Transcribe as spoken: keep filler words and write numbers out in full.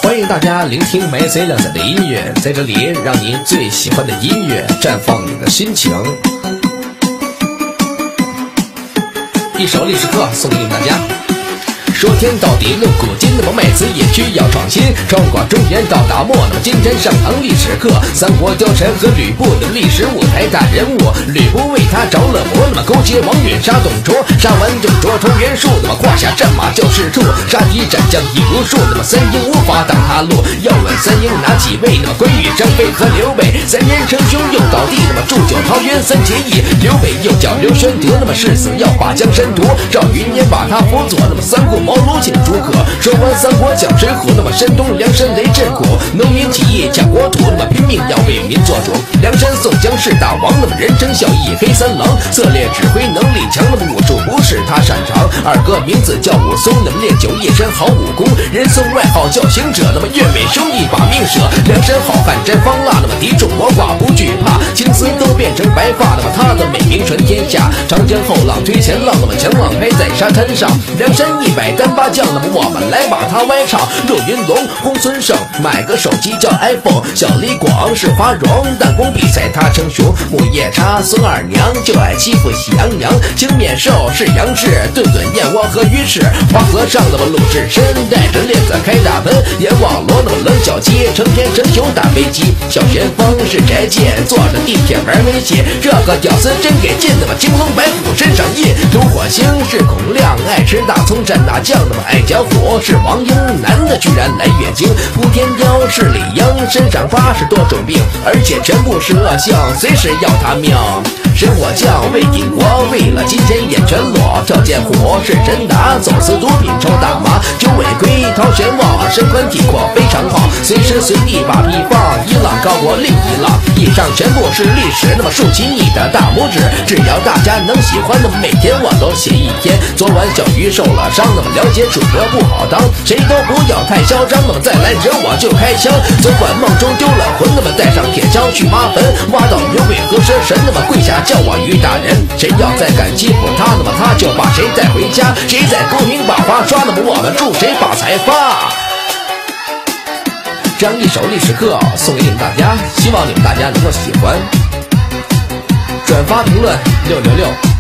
欢迎大家聆听梅 C 亮仔的音乐，在这里让您最喜欢的音乐绽放你的心情。一首历史课送给大家。说天到底论古今，那么每次也需要创新，穿过中原到大漠，那么今天上堂历史课，三国貂蝉和吕布的历史舞台大人物，吕布为他着了魔，那么勾结王允杀董卓，杀完董卓重袁术，那么胯下战马就是兔，杀敌斩将已无数，那么三英无法挡他路。要问三英哪几位？那么关羽、张飞和刘备，三人称兄又倒地，那么祝酒桃园三结义，刘备又叫刘玄德，那么誓死要把江山夺，赵云也把他辅佐，那么三顾茅庐请诸葛。说完三国讲水浒，那么山东梁山雷震虎，农民起义抢国土，那么拼命要为民做主。梁山宋江是大王，那么人称小义黑三郎，策略指挥能力强，那么武术不是他擅长。二哥名字叫武松，那么练就一身好武功，人送外号叫行者，那么岳美兄一把命舍。梁山好汉真方腊，那么敌众我寡不惧怕，青丝都变成白发，那么他的美名传天下。长江后浪推前浪，那么强浪拍在沙滩上，梁山一百单八将，那么我们来把它歪唱。陆云龙、公孙胜买个手机叫 iPhone， 小李广是花荣，弹弓比赛他称雄。木叶叉、孙二娘就爱欺负喜羊羊，青面兽是杨志，顿顿燕窝和鱼翅。花和尚那么鲁智深带着链子开大奔，阎王罗那么冷小鸡成天成宿打飞机。小旋风是翟剑坐着地铁玩没戏，这个屌丝真给劲，那么青龙白虎身上印。毒火星是孔亮爱吃大葱蘸大酱，那么爱嚼虎是王英，男的居然来月经。扑天雕是李英，身上八十多种病，而且全部是恶性，随时要他命。神火将魏定国为了金钱眼全裸，跳涧虎是真达走私毒品抽大麻，九尾龟逃玄望身宽体阔非常好，随时随地把屁放，一浪高过另一浪。以上全部是历史，那么竖起你的大拇指，只要大家能喜欢，那么每天我都写一篇。昨晚小鱼受了伤，那么了解主播不好当，谁都不要太嚣张，那么再来惹我就开枪。昨晚梦中丢了魂，那么带上铁锹去挖坟，挖到牛鬼和蛇神，那么跪下叫我于大人。谁要再敢欺负他，那么他就把谁带回家。谁在公屏把花刷，那么我们祝谁发财发。这样一首历史课送给你们大家，希望你们大家能够喜欢。转发评论六六六。